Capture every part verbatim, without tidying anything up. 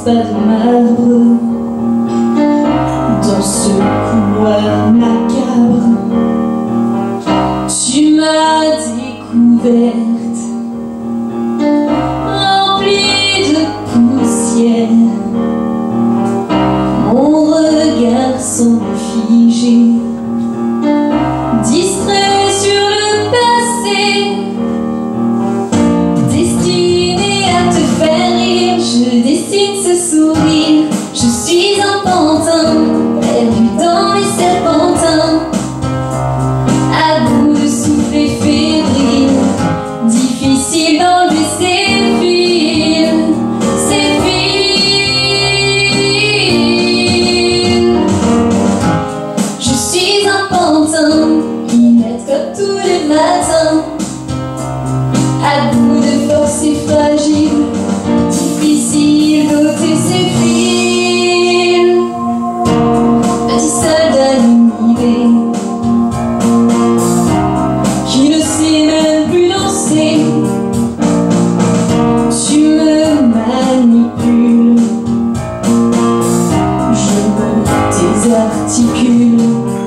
pas de marbre dans ce couloir macabre. Tu m'as découverte, remplie de poussière. Mon regard semble figé, distrait sur le passé, destiné à te faire rire. Je dessine ce sourire. Je suis un pantin perdu dans les serpentins, à bout de souffle et fébrile, difficile d'enlever ses fils, ses fils. Je suis un pantin, inerte comme tous les matins, à bout de force et fragile, difficile d'ôter ses fils. Petit soldat inhibé, qui ne sait même plus danser. Tu me manipules, je me désarticule.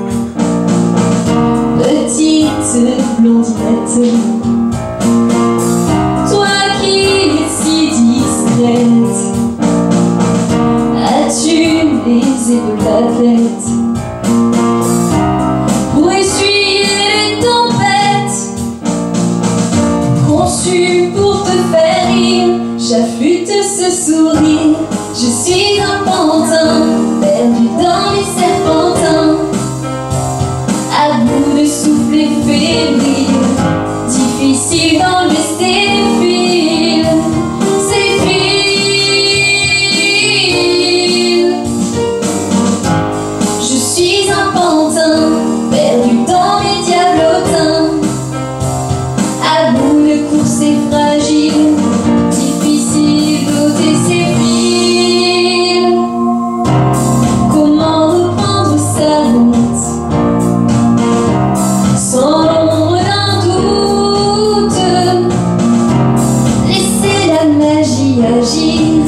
Petite blondinette, toi qui es si discrète, as-tu les épaules d'athlète pour essuyer les tempêtes, conçues pour te faire rire? J'affûte ce sourire. Je suis un pantin perdu dans les serpentins, à bout de souffle et fébrile, difficile d'enlever ses fils, ses fils. Je suis un pantin perdu dans les diablotins, à bout de course et fragile, difficile d'ôter ses fils. Comment reprendre sa route sans l'ombre d'un doute? Laisser la magie agir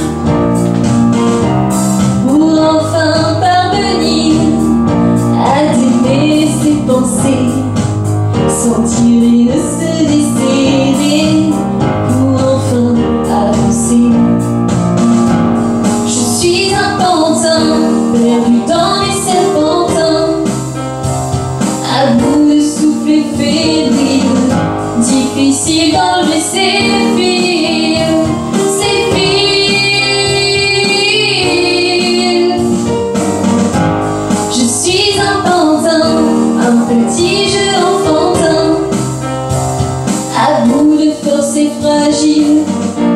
pour enfin parvenir à t'aimer ses pensées, sentir et ne se desserrer pour enfin avancer. Je suis un pantin perdu dans les serpentins, à bout de souffle et fébrile, difficile d'enlever ses fils, ses fils. Je suis un pantin, un petit jeu enfantin, à bout de force et fragile,